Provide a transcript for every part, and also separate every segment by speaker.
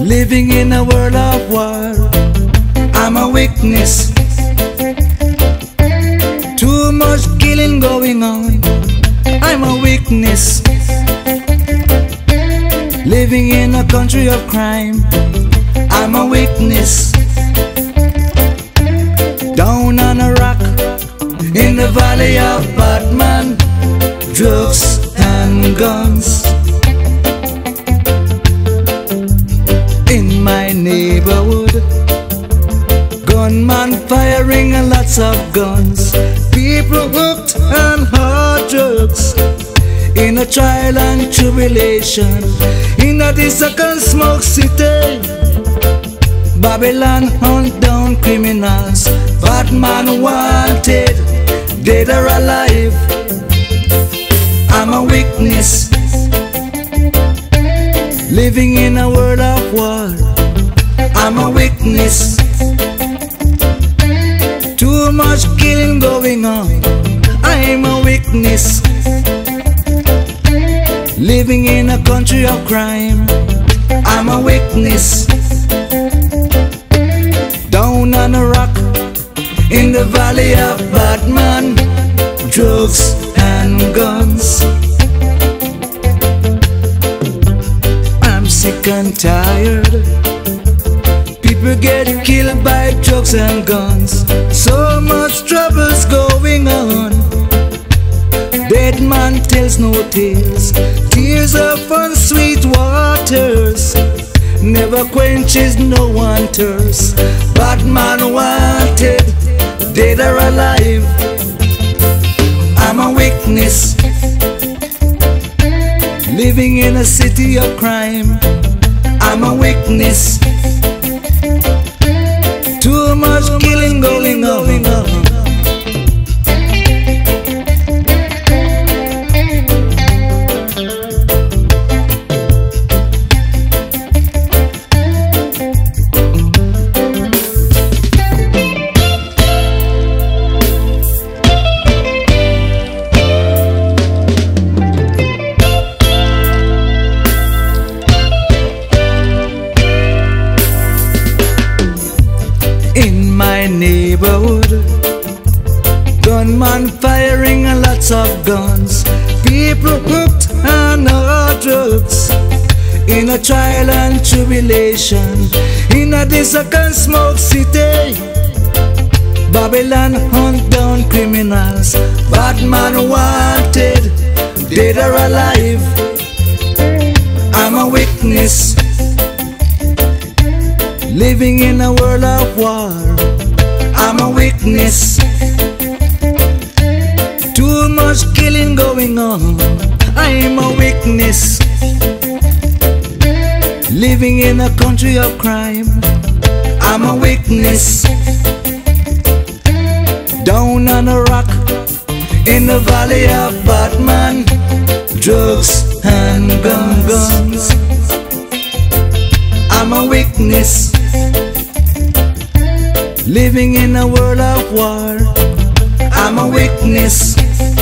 Speaker 1: living in a world of war. I'm a witness. Too much killing going on. I'm a witness. Living in a country of crime. I'm a witness. Down on a rock in the valley of Batman, drugs and guns. In my neighborhood, gunman firing and lots of guns. People hooked on hard drugs. In a trial and tribulation, in a second smoke city, Babylon hunt down criminals. Batman wanted, dead or alive. I'm a witness. Living in a world of war. I'm a witness. Too much killing going on. I'm a witness. Living in a country of crime. I'm a witness. Down on a rock in the valley of Batman, drugs and guns. I'm sick and tired. People get killed by drugs and guns. So much trouble's going on. Dead man tells no tales. Tears of unsweet waters. Never quenches no one thirst. Batman wanted, dead or alive. I'm a witness. Living in a city of crime. I'm a witness. Too much killing going on. In my neighborhood, gunman firing and lots of guns. People hooked on hard drugs. In a trial and tribulation, in a second smoke city, Babylon hunt down criminals. Batman wanted, dead or alive. I'm a witness. Living in a world of war. I'm a witness. Too much killing going on. I'm a witness. Living in a country of crime. I'm a witness. Down on a rock in the valley of Batman, drugs and guns. I'm a witness. Living in a world of war. I'm a witness.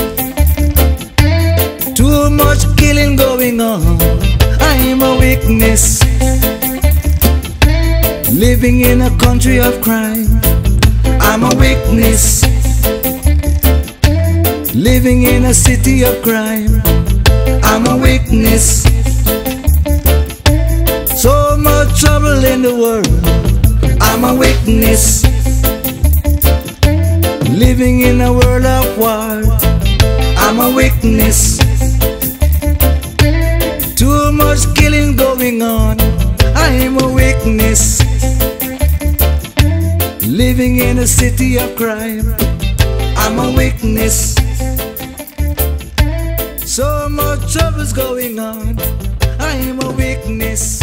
Speaker 1: Too much killing going on. I'm a witness. Living in a country of crime. I'm a witness. Living in a city of crime. I'm a witness. So much trouble in the world. I'm a witness. Living in a world of war. I'm a witness. Too much killing going on. I'm a witness. Living in a city of crime. I'm a witness. So much trouble's going on. I'm a witness.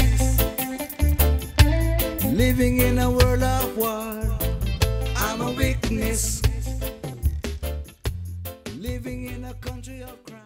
Speaker 1: Living in a world of war. I'm a witness. Living in a country of crime.